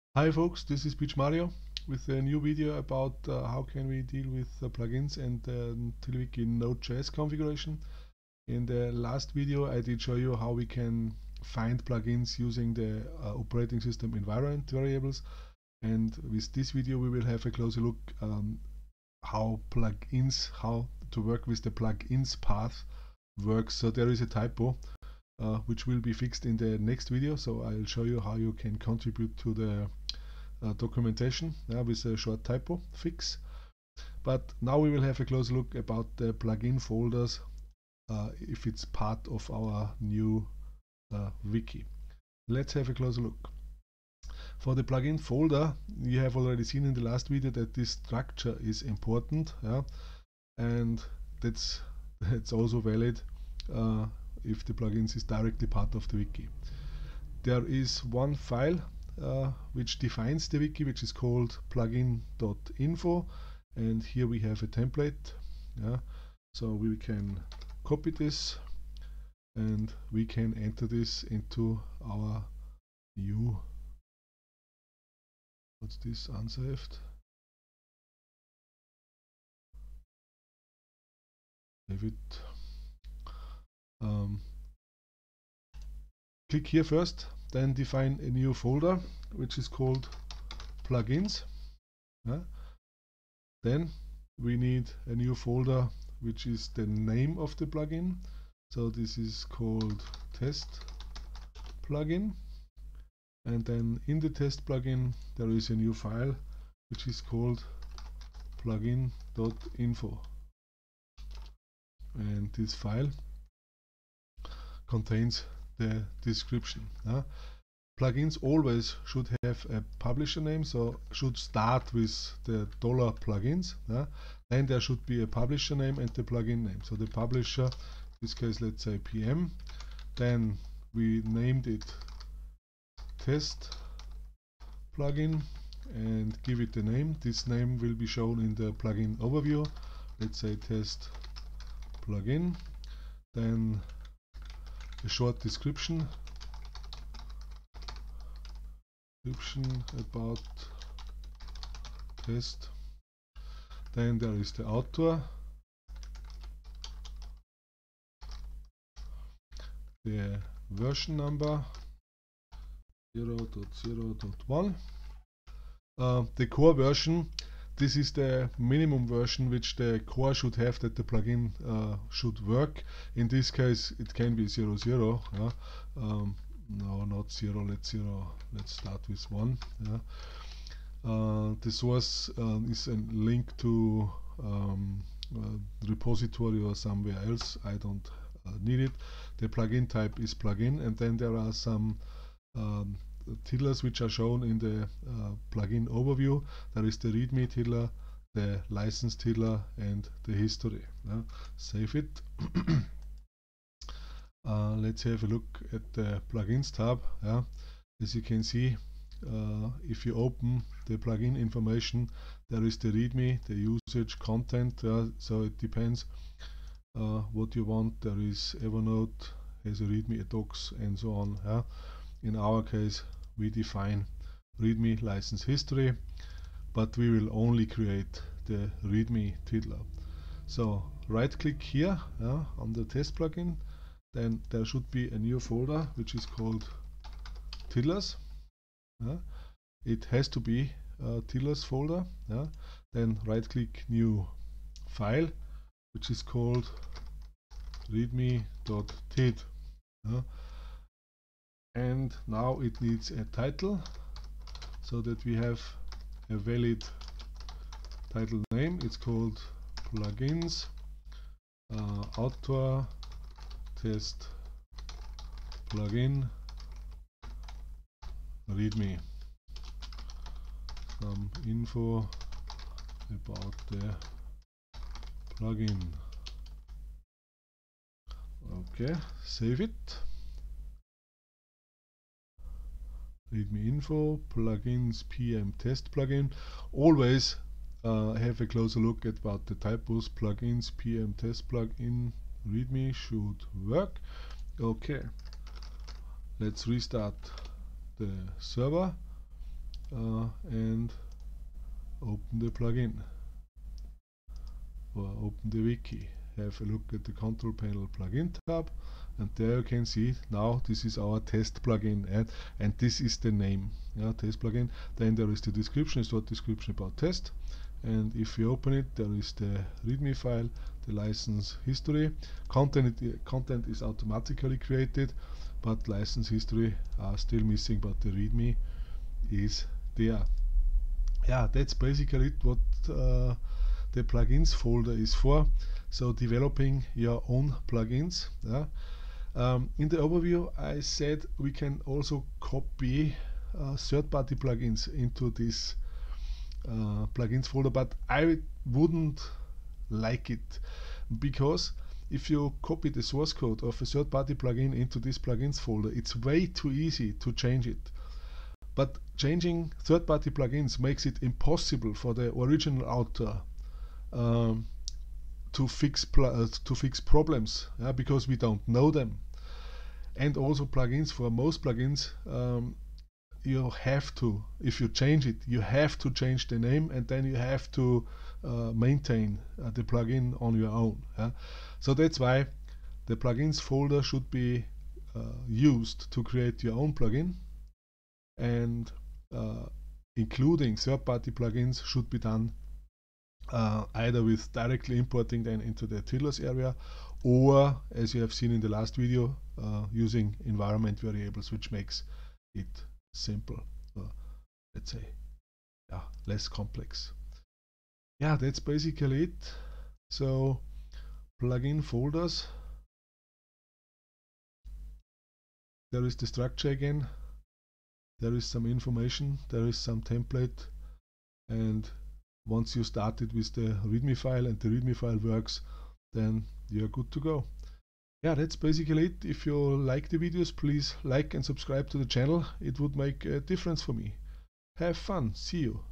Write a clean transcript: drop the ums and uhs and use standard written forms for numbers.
Hi folks, this is Beach Mario with a new video about how can we deal with plugins and TiddlyWiki Node.js configuration. In the last video I did show you how we can find plugins using the operating system environment variables, and with this video we will have a closer look how to work with the plugins path works. So there is a typo which will be fixed in the next video, so I'll show you how you can contribute to the documentation with a short typo fix. But now we will have a closer look about the plugin folders if it's part of our new wiki. Let's have a closer look. For the plugin folder, you have already seen in the last video that this structure is important, and that's also valid if the plugins is directly part of the wiki. There is one file which defines the wiki, which is called plugin.info, and here we have a template. So we can copy this and we can enter this into our new, what's this, unsaved, save it. Click here first, then define a new folder which is called plugins. Then we need a new folder which is the name of the plugin. So this is called test plugin, and then in the test plugin there is a new file which is called plugin.info, and this file contains the description. Plugins always should have a publisher name, so should start with the $plugins. Then there should be a publisher name and the plugin name. So the publisher, in this case let's say PM, then we named it test plugin and give it the name. This name will be shown in the plugin overview. Let's say test plugin, then a short description about test. Then there is the author, the version number 0.0.1, the core version. This is the minimum version which the core should have that the plugin should work. In this case it can be 00. No, not 0. Let's start with 1. The source is a link to repository or somewhere else. I don't need it. The plugin type is plugin, and then there are some tiddlers which are shown in the plugin overview. There is the readme tiddler, the license tiddler, and the history. Save it. Let's have a look at the plugins tab. As you can see, if you open the plugin information, there is the readme, the usage, content. So it depends what you want. There is Evernote has a readme, a docs, and so on. In our case, we define readme license history, but we will only create the readme tiddler. So right click here on the test plugin. Then there should be a new folder which is called tiddlers. It has to be a tiddlers folder. Then right click new file which is called readme.tid. And now it needs a title so that we have a valid title name. It's called plugins author test plugin readme, some info about the plugin. Okay, save it. Readme info plugins PM test plugin. Always have a closer look at about the typos. Plugins PM test plugin readme should work. Okay, let's restart the server and open the plugin or open the wiki. Have a look at the control panel plugin tab, and there you can see now this is our test plugin, and this is the name, test plugin. Then there is the description, short description about test, and if you open it, there is the readme file, the license history. Content is automatically created, but license history are still missing, but the readme is there. Yeah, that's basically it, what the plugins folder is for. So developing your own plugins. In the overview I said we can also copy third-party plugins into this plugins folder, but I wouldn't like it, because if you copy the source code of a third-party plugin into this plugins folder, it's way too easy to change it. But changing third-party plugins makes it impossible for the original author to fix problems, because we don't know them. And also plugins, for most plugins, you have to, if you change it, you have to change the name, and then you have to maintain the plugin on your own. So that's why the plugins folder should be used to create your own plugin, and including third-party plugins should be done either with directly importing them into the TILOS area, or, as you have seen in the last video, using environment variables, which makes it simple, let's say, less complex. Yeah, that's basically it. So plugin folders, there is the structure again, there is some information, there is some template, and once you started with the readme file and the readme file works, then you're good to go. Yeah, that's basically it. If you like the videos, please like and subscribe to the channel. It would make a difference for me. Have fun. See you.